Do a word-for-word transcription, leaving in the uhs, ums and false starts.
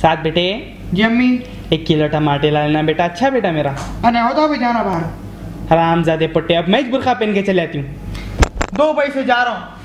साथ बेटे जी अम्मी। एक किलो टमाटर ला लेना बेटा। अच्छा बेटा मेरा। अरे होता भी जाना बाहर। हरामजादे पुट्टे, अब मैं बुरखा पहन के चले आती हूँ। दो पैसे जा रहा हूँ।